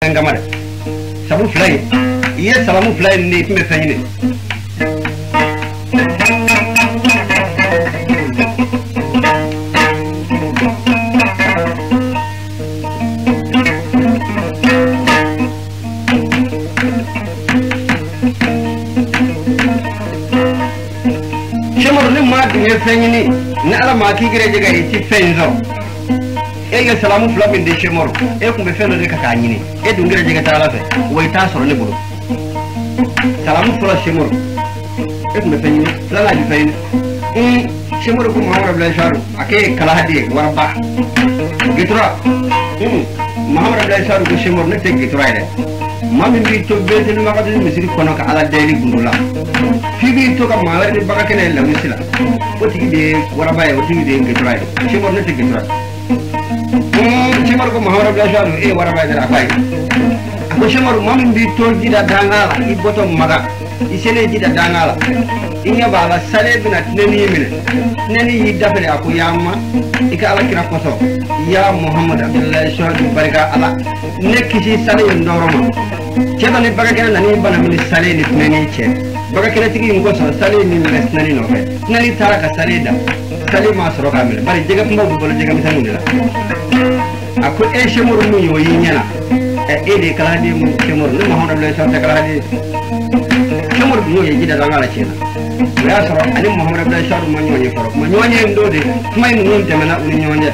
ngamare sabu fly iya salamu fly ni me fanyine shemor ni ma de fanyine na ala ma ki gere jega ci fenzo e salamu fly min de shemor e ko be fenno de kaka nyine e du ngere jega tala fe way ta soro ne bulu salamu fly shemor e ko be fanyine la la di fayne shemor ko Muhammad Abdullah Sharu ake kala hadi warba gitra Muhammad Abdullah Sharu ko shemor ne te gitra ide mami bi to be te ma kadin misiri kono ka ala daily gundula fi bi to ka mala ni baka kene la misila o tigi de warba e o tigi de gitra ide shemor ne te gitra shemor ko Muhammad Abdullah Sharu e warba ide afai ko shemor mami bi to jida dangala iboto maga isele jida dangala inya baba sale bina tinani mine tinani yidafale ako yamma ika ala kira koso ya Muhammad Abdullah Sharu barika ala nekisi sale ndoroma cheba ni baga kana nani bana mini sale ni tinani che baga kana tigi ngoso sale ni mes nani no fe nani taraka sale da sale ma soro kamel bari jega mbo bolo jega misanu dela ako e shemur mu yo yinyana e de kala de mu shemur ni Muhammad Abdullah Sharu kala de shemur mu yo jida dangala chena ya soro ani Muhammad Abdullah Sharu ma nyonye foro ma nyonye ndode may nu demana uni nyonye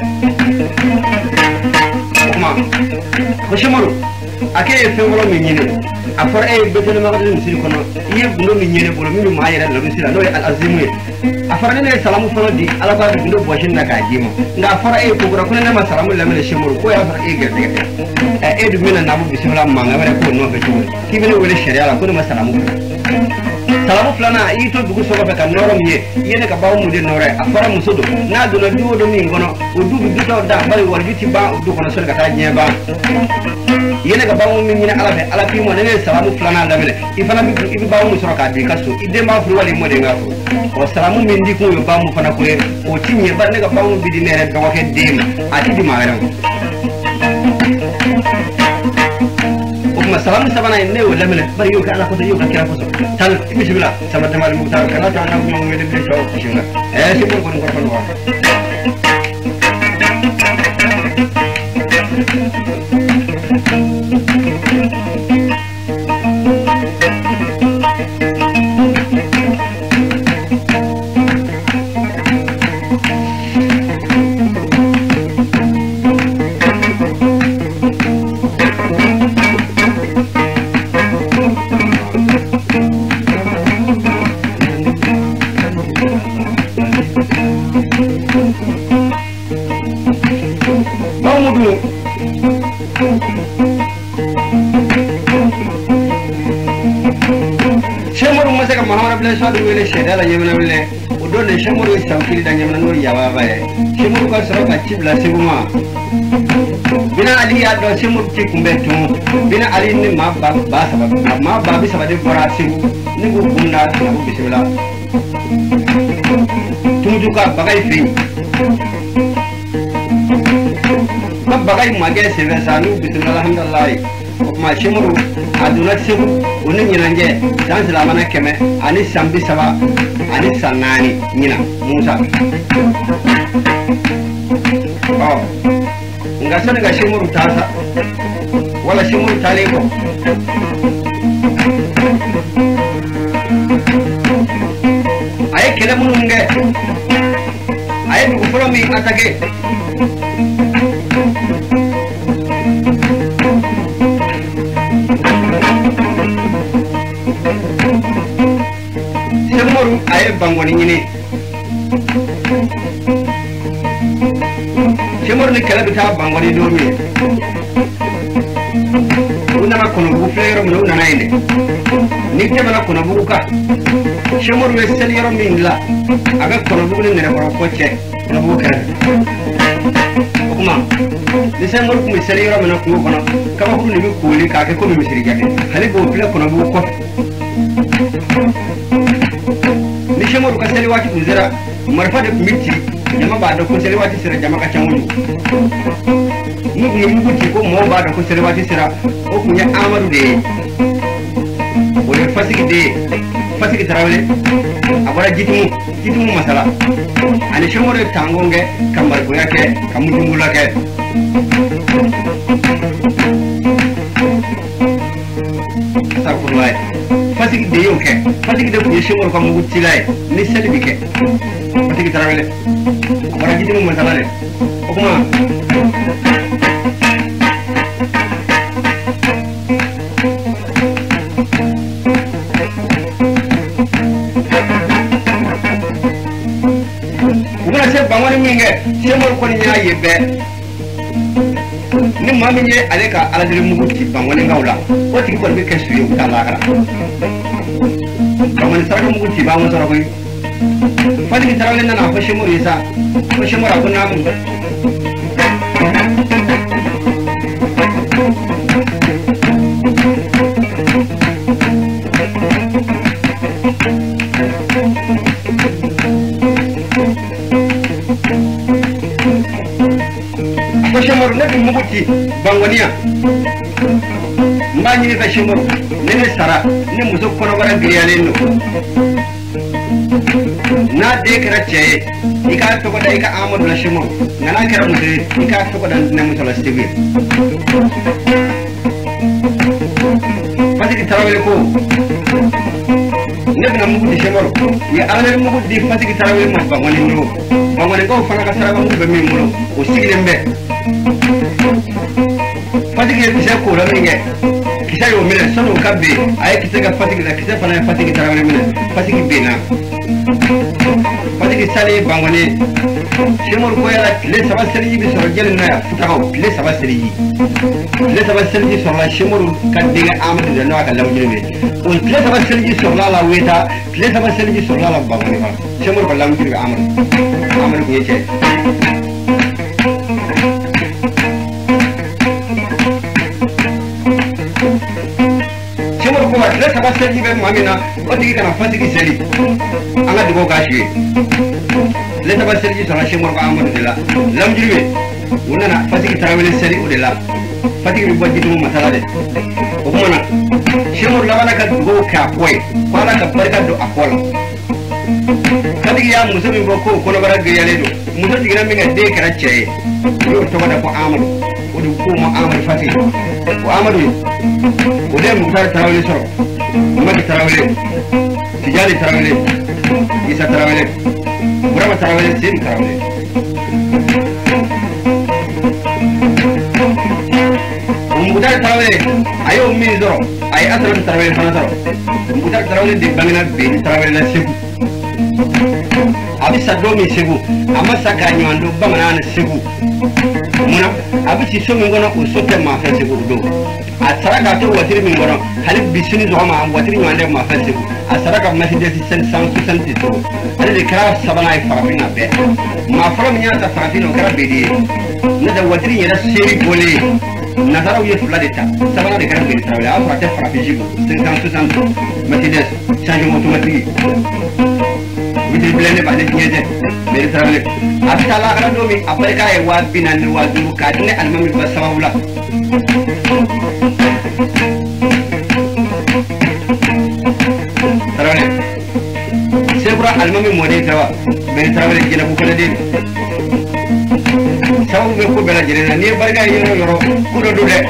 kuma ko shemaru ake fewolo mi nyine afara e betene ma gadin sir kono iye gundo mi nyene bolo mi ma yere lalu sira no al azimu afara ne salamu folo di ala ba gundo boshin na kajima nga afara e ko gura kunna ma salamu lamele shemaru ko ya afara e gerte e du mina nabu bismillah ma ngare ko no be tuwe kibene wele sharia la ko ma salamu salamu flana ito dugu sogo be kan noro miye yene ka bawo mude noro afara musodo na do na duwo do mi ngono o dugu duto da bari warjiti ba du kono sol ka ta nyeba yene ka bawo mi mina ala be ala bi mo ne salamu flana da mele ifana bi ibi bawo musoro ka bi kaso ide ma furu wali mo de ngafo o salamu min di ko yo bawo fana ko o tinye bar ne ka bawo bi di ne ka wake dem ati di ma ran kuma salamu sabana ne wala mele bari yo ka ala ko yo ka kira ko tal bismillah sama tamal mutar kala ta na mo ngede de ko bismillah si ko ko wa Muhammad Abdullah Sharu wele sheda la yemna wele odo le shemuru samkili da yemna no yawa bae shemuru ka soro ka chibla seguma bina ali ya do shemuru ti kumbetu bina ali ni ma ba sabab ma ba bi sabade fara segu ni go kunna na bismillah tumuju ka bagay fi ka bagay mage sebe sanu bismillah alhamdulillah ma shemuru aduna segu unin nyinanje dan salamana keme ani sambi saba ani sanani nyina musa ngasana ga shemuru tasa wala shemuru talego ay kele mununge ay ko furo mi atake shemuru ay bangoni nyine shemuru ni kele bita bangoni domi una kono bu flero mo una nainde ni te bana kono bu ka shemuru we sel yoro mingla aga kono bu ni ngere ko che kono bu kere kuma ni shemuru ko sel yoro mo ko kono kama bu ni ko li ka ke ko mi siri gade hali bo fle kono bu ko ni shemuru ka sel wati uzira marfa de miti jama ba da ko sele wati sira jama ka changu mugu ko mo ba da ko sele wati sira o kunya amadu de o le fasiki tarawele abara jitimu masala ani shomore tangonge kambar ko yake kamujungula ke sakurlai fasiki de yoke fasiki de ko shomore ko mugu tilai ni selbi ke fasiki tarawele abara jitimu masala le o kuma bangwani minge semol ko nya yebe ni mami ye ale ka ala diri mugu ti bangwani ngawla o ti ko be kesu yo ta la kala bangwani sa mugu ti ba mo soro ko fadi ki tarawle na na ko semol isa ko semol ko na mo shemoro ne muguti bangwania mbani ne shemoro ne sara ne muso kono bara griyale no na de krache ika to ko dai ka amadu la shemoro ngana kera muso ika to ko dan ne muso la stebi fadi ki tarawele ko ne bina muguti shemoro ya ala muguti fadi ki tarawele mo bangwani no bangwani ko fana ka sara muguti be mi mulo o sigirembe fatigi kisa ko la minge kisa yo mine sonu kabbe ay kisa ga fatigi la kisa fana fatigi tarawele mine fatigi bena fatigi sale bangone shemor ko yala le sabaseri bi soro jeli na futaho le sabaseri soro la shemor kan diga amadu da na ka lawjini me o le sabaseri soro la weta le sabaseri soro la bangone ba shemor ko lawjini amadu ko yece le sabaseri be mamina o digi kana fatigi seli anga digo gashi le sabaseri soro shemor ko amadu de la lamjiri wonana fatigi tarawele seli o de la fatigi bi boddi dum masala de o mona shemor la bana ka go ka koy wala ka barka do akola kadigi ya muso mi boko ko no bara geyale do muso digira mi ngade kara cheye yo to wada ko amadu o du ko mo amadu fatigi o amadu o de mu tarawele soro Mati tarawele, Tijani tarawele, Isa tarawele, Burama tarawele, Sin tarawele. Umudar tarawele, ayo ummi zoro, ay asram tarawele fana zoro. Umudar tarawele di bangina bin tarawele la segu. Abi sadomi segu, ama sakanyo ando bangana na segu. Muna abi si so ngona usote ma fa segu do. Asaraka to watiri min gono halib bisini zo ma watiri wande ma fa segu. Asaraka ma hinde si sen san susanti to. Ale kra sabana ay farafina be. Ma fara min ya ta farafina kra be di. Na da watiri yera seri bole. Nazara uye fuladeta. Sabana de kra be di trawle. Afra te farafijigo. Sen san susanti. Matides changement automatique. Witiri blende ba de nyede. Mere trawle. Abtala kra do mi afrika e wa binan wa du ka dine almami ba sabawla. Tarawele sebura almami mode tawa be tarawele jina ko kala de sawu be ko bela jina ni barga yoro ko do de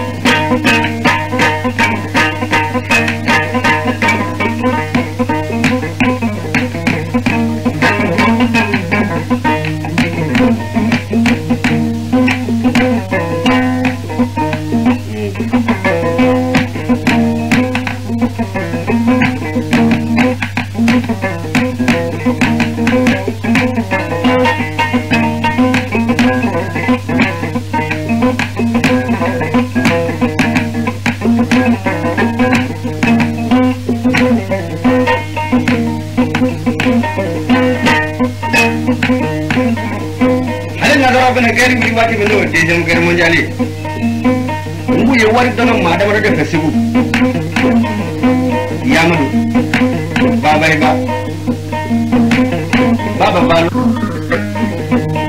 gari mi wati be no deuxième guerre mondiale ngu ye wari dono ma da de fesibu yamadu baba iba baba balo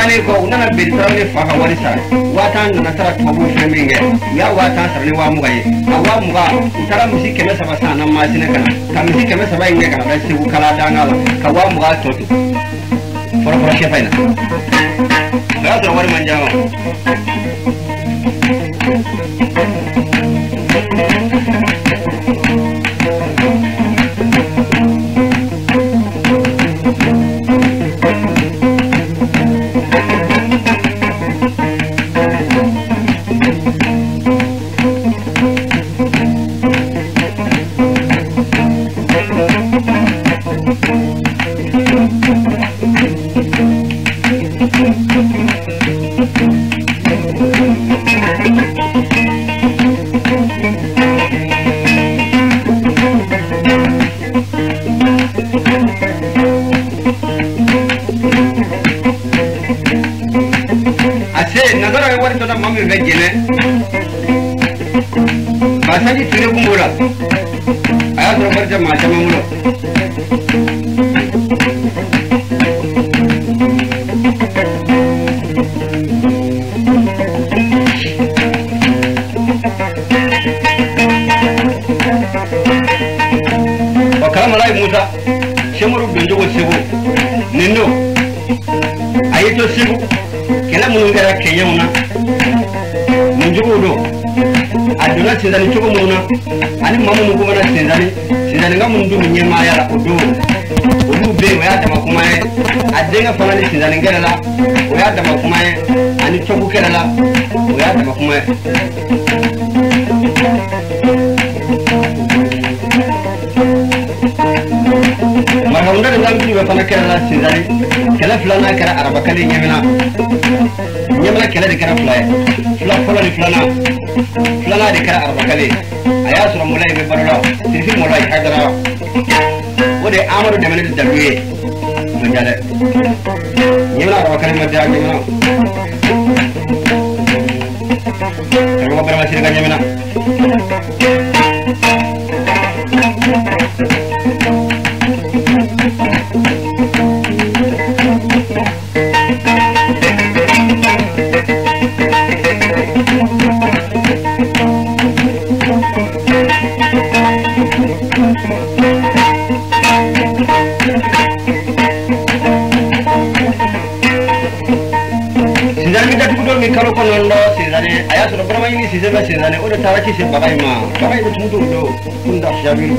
bane ko unana be trawle fa ka wari sa watan na tara to bu feminge ya watan sarne wa mu gaye awa mu ga tara musi keme saba sana ma sine kana ka musi keme saba inge kana da sibu kala dangala ka wa mu ga to foro shefa ina ga to wari manjawa Basaji tire kumbura aya to barja macha mamulo bakala malai musa shemuru bindu ko sebo nindo ayeto sebo kala munungara kenyuna munjugo do aduna sinzani chogo muna ani mama mugo mana sinzani nga mundu nyema yala odu be wa dama kuma adenga fana ni sinzani ngela wa dama kuma ani chogo kela wa dama kuma marhaunda ngambi wa fana kela sinzani kala fulana kala araba kala nyemela kala de kala fula ni fulana de kala araba kala aya sura mulai be barala sirfi mulai hadara wode amaro de menede daluye majale nyemela araba kala madja nyemela ko barama sirga nyemela kalo konondo sizane aya sura brama ini sizane oda tarachi se babai tumudu do kunda shabiru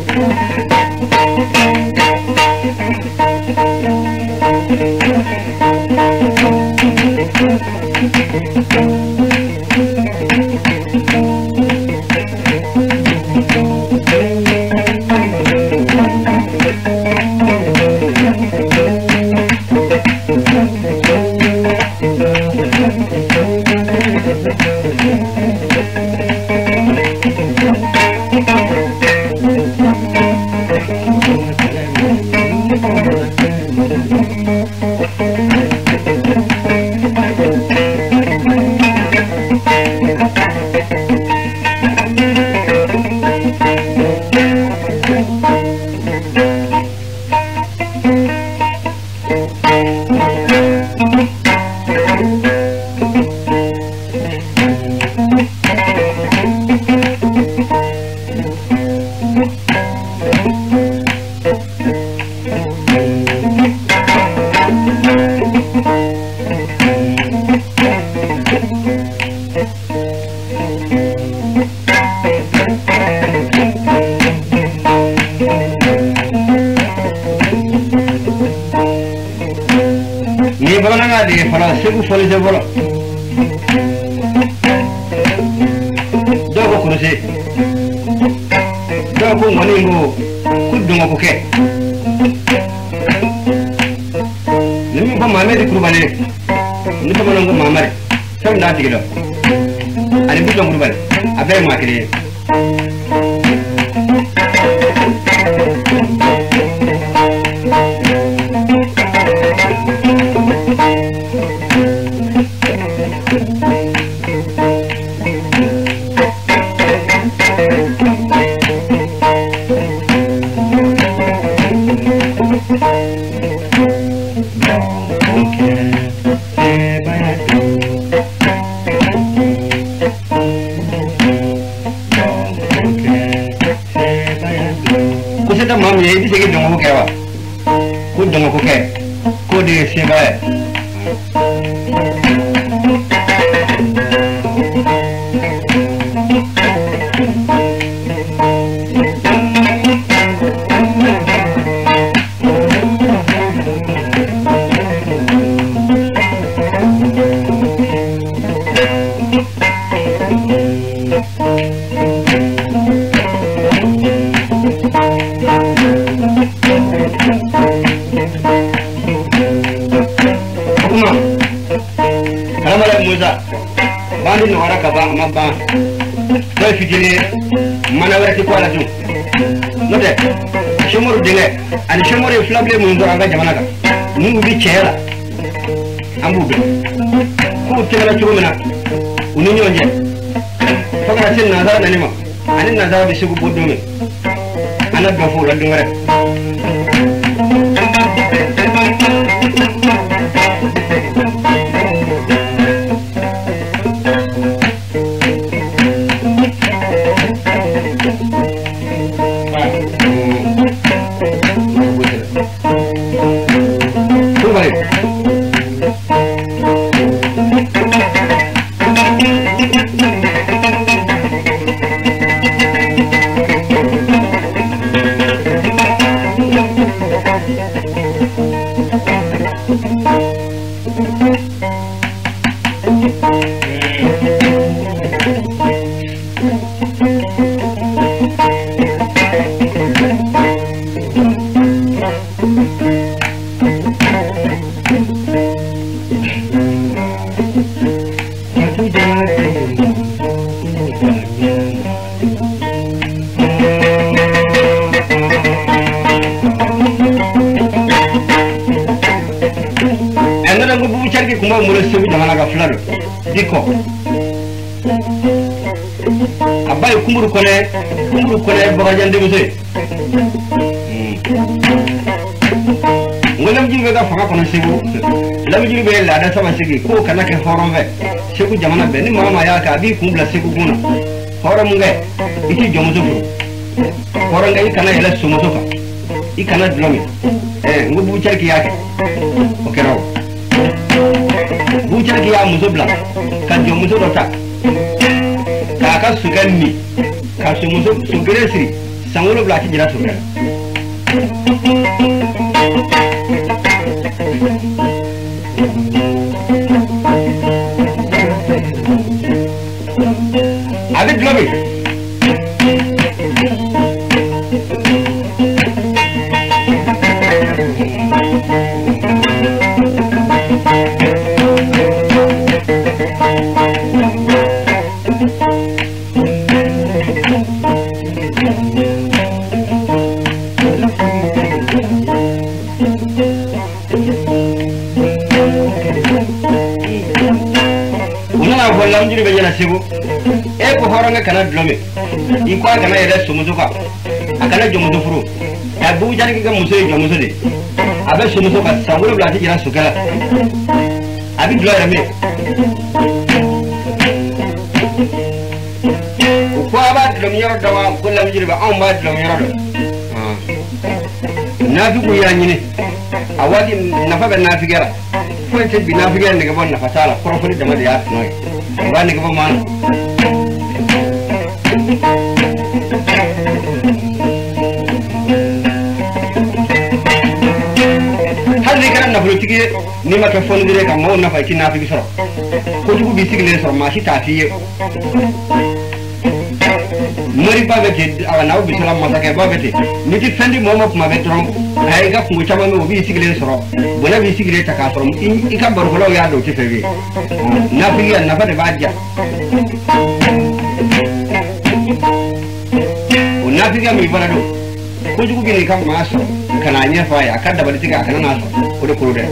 Segu foli de bolo dogo kuruse dogo ngoningo kudungo kuke nimi ko mamedi kurbane ni ko manango mamare sam da tigido ani buto kurbane abe makire kusita mami ya bisa kita ngomong kewa, ku dengar ku ke, ku di sebae. Bandi no haraka ba mabba dai fitile mana wati ko ala dum note shomoru dinga ani shomoru flable mun do anga jamana ka mun bi chela ambu be ko tela churumina uni nyonje fakara tin nazara nanima ani nazara bi sugu bodume ana do fo la dungare kuma mure sebi jamana ka fulalo diko abai kumuru kone bagajande muso ngolam jibe ga faka kono sebu lam jibe la da sama sigi ko kana ke horon ve sebu jamana be ni mama ya ka bi kumbla sebu guna horon nge iti jomuso furu horon nge kana ele sumoso fa ikana dlomi ngubu charki yake okerawo bucar ki ya muso bla kan jo muso dota ka sugan mi ka su muso sugere siri sangulo bla ki jira sugan abi globi lamjiri be jena sibu e ko horanga kana dlome in ko kana yede sumuzo ka akana jomuzo furu ya bu jani ga muso jomuzo de abe sumuzo ka sangolo blati jira sukala abi dlo ya me ko aba dlom yoro dawa ko lamjiri ba on ba dlom yoro do nafi ko ya nyine awadi nafa be nafi gara ko te bi nafi gara ne ga bon nafa sala profili dama de ya noy bani ko man halli kan na politiki ni ma ka fon dire ka mo na fa ki na fi soro ko jugu bi sigle soro ma shi tafiye mori ba bete awa na bi salam ma ka ba bete ni ti fendi mo mo ma betron ay ga ko chama mo bi sigle soro bona bi sigle ta ka soro in ka bar ko ya do ti fewe na fi ya na fa de baja o na fi ga mi bana do ko jugu bi ni kam ma so kana nya fa ya kada ba ti ga kana na so ko de ko de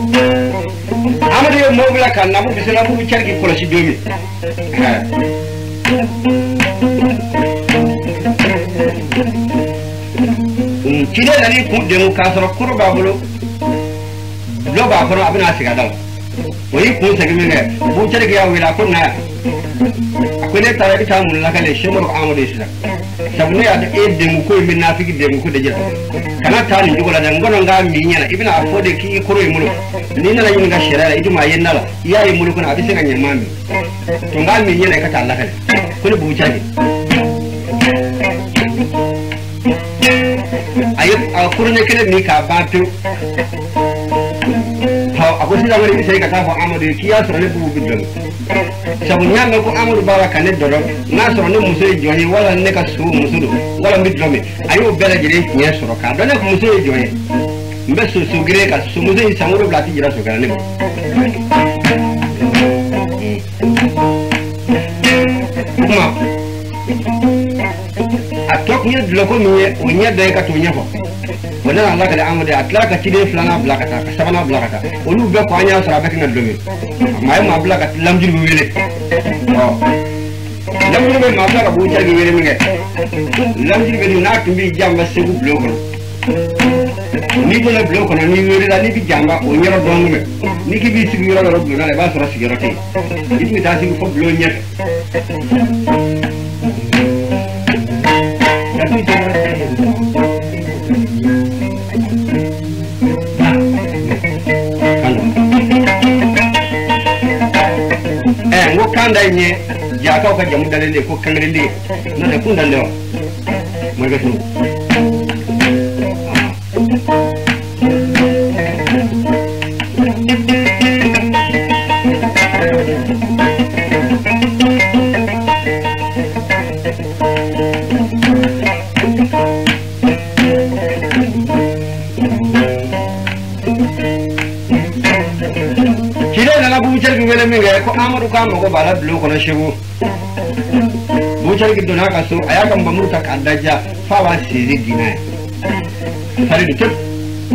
amade mo bla kan na bu bisela bu charki ko la ci domi kide nani ku demu kasoro kuro babulu lo ba kono abina siga dal oyi ku segi minge bu cere ga wila ko na akwene tare ita mun la kale shemur amade shi sabne ya e demu ko min nafiki demu ko de jira kana ta ni jugola dan gono nga mi nyana ibina afode ki kuro imulo ni na yin ga shirara iduma yennala iya imulo kuna abise ga nyamami to nga mi nyana ka ta Allah kale ko bu cere ayo kurne kene ni ka batu ha agosi da ngari sai ka ta fa amadu kiya sore bu bidon sabu nyanga ko amadu bala kan doro na soro ne muso joyi wala ne ka su musudo wala bidon ayo bela jire kiya soro ka don ko muso joyi mbe su gire ka su muso samuro blati jira so kan ne kuma atok ni loko miye onya de ka to nyafo wala Allah ka amade atlaka tide flana blakata sabana blakata olu be ko anya sara be ngad domi may ma blakata lamjir bi wele oh lamjir be ma blaka bu jargi wele mi nge lamjir be na tumbi jamba segu bloko ni ko la bloko na ni wele la ni bi jamba o nyoro dongu me ni ki bi sigi yoro ro na le ba sara sigi rote ni mi ta sigi fo blo nyet ngo kanda nye ya ka ka jamu dalele ko kangrende na da kun dalle mo ga sunu ko amadu ka mo ko bala blu ko na shewu buchar gido na kaso aya kan bamurta kaddaja fa wa siri dina fare du tek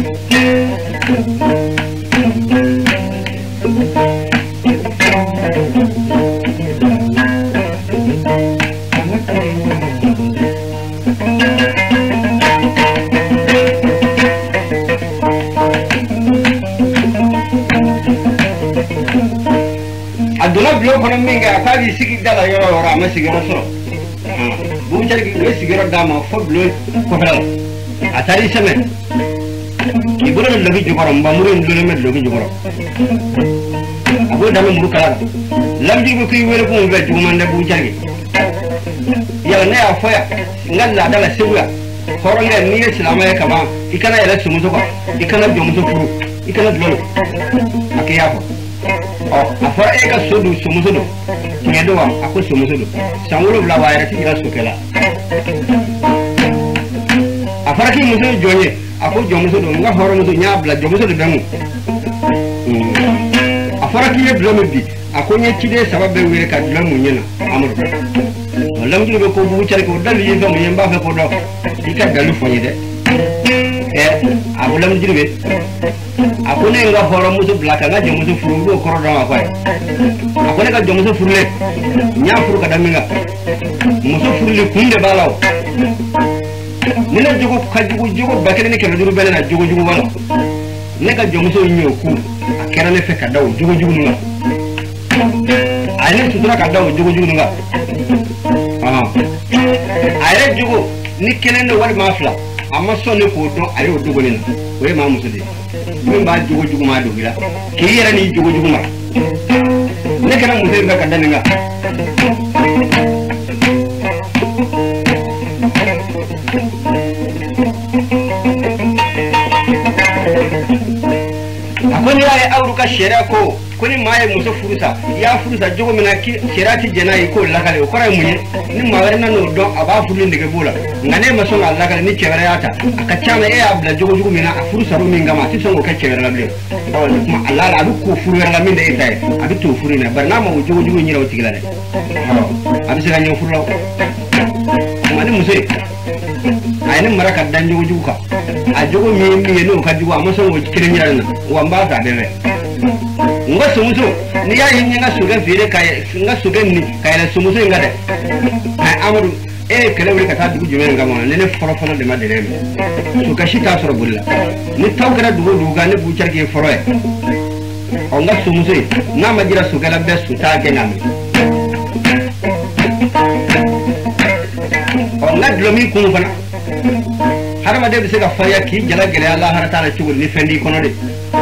aduna blo kono minga faadi sigi dala yoro ra ma sigi raso bu jargi we sigi ro dama fo blo ko fala atari seme ki bolo logi jogoro mbamuru ndolo me logi jogoro abo dama muru kala lamji ko ki wele ko be jumande bu jargi ya ne afoya ngalla dala sebuya horonge ni islam ya kama ikana yala sumuzo ko ikana jomuzo furu ikana dolo akiya ko afara eka sodu sumusudu ngedo wa ako sumusudu sangulo bla wa yati gira sokela afara ki muso jonye ako jomusudu nga horo muso nya bla jomusudu bemu afara ki bla mebi ako nye chide sababe wele ka bla munyena amuru wala mtu ko bu chari ko dal yi gamu yemba fa ko do ika dalu fonye de abulam jirbe akune nga horo muso blaka nga jomuso furu ko koro do ko akune ka jomuso furule nya furu ka daminga muso furule kunde balaw nina jogo ka jogo bakene ne ke duru bele na jogo wala ne ka jomuso nyoku akera ne fe ka daw jogo nga ayne sudura ka daw jogo nga ayre jogo ni kenene wal mafla amma sonne ko do ayo dogo ni we ma musudi min ba jogo ma do gira ki yera ni jogo ma ne kana musudi ga kadani nga akoni ya auruka shera ko kuni maye muso furusa ya furusa jogo mina ki sherati jenai ko lakale ko ray munye ni mawere nanu do aba fulu ndege bula ngane maso Allah kale ni cewere yata akachama e abla jogo mina furusa ro minga ma ti songo ka cewere la ble kuma Allah la ko furu la min de itay abi to furu na barnama o jogo nyiraw tigilale abi se ganyo furu mani muso ayne maraka dan jogo ka a jogo mi no ka jogo amaso o kirenyana wa mba ta dere nga sumuso ni ya yin nga suga fere kai nga suga ni kai la sumuso ngade amadu kele wuri kata dugu jume nga mona ne foro foro de madere su kashi ta soro bulla ni taw kala dugu ga ne bu charge foro e o nga sumuso na majira suga la besu ta ke ngami o nga dlomi ko fana harama de bisega faya ki jala gele Allah harata la chugul ni fendi kono de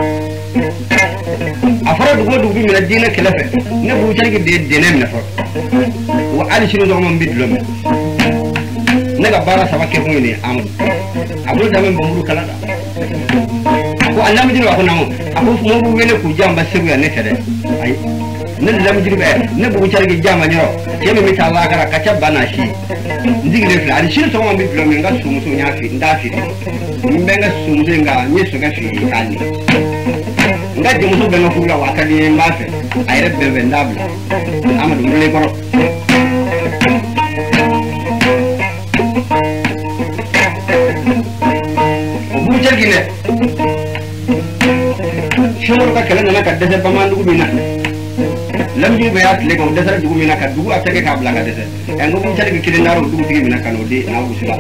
afara dugu mi la dina kelafe ne bu charge de denem na foro wa ali shinu do mon bidlom naga bara sabake ko ni amul abul dama mburu kala da ko Allah mi jiro ko namu abu mo bu wele ku jamba sebu ya ne tede ay ne lam jiro be ne bu charge jama nyoro yemi mi ta Allah kara kacha bana shi ndigile fla ali shinu to mon bidlom nga sumu so nya fi nda fi mbenga sumu nga nyeso ga fi tani nga jemu so be no kula wakali mbafe ayre be ndabla amadu mule ko gine shuru ka kala nana kadde se pamandu mina lamji be at lego desara dugu mina ka dugu atake ka blaga dese engo bu chale kile naro dugu tigi mina kanodi na usula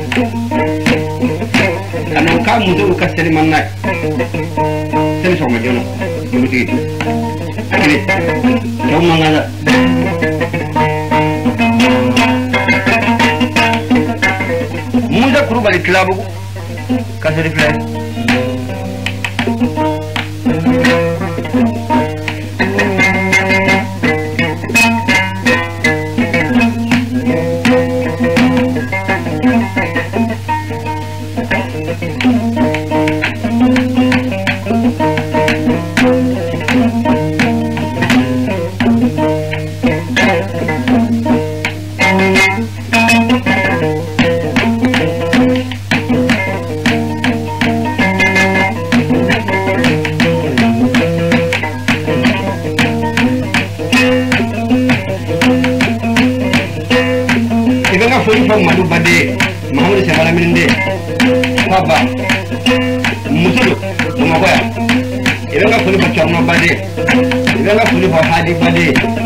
kanu ka mudo ka sele manna sele so ma jono dugu tigi akini do mangala muda kuru bali klabu ka sele fle Madu bade Mahamudu Semala Minde Papa Musudu Mumagoya Ibenga Fuli for Chorno bade Ibenga Fuli for Hadi bade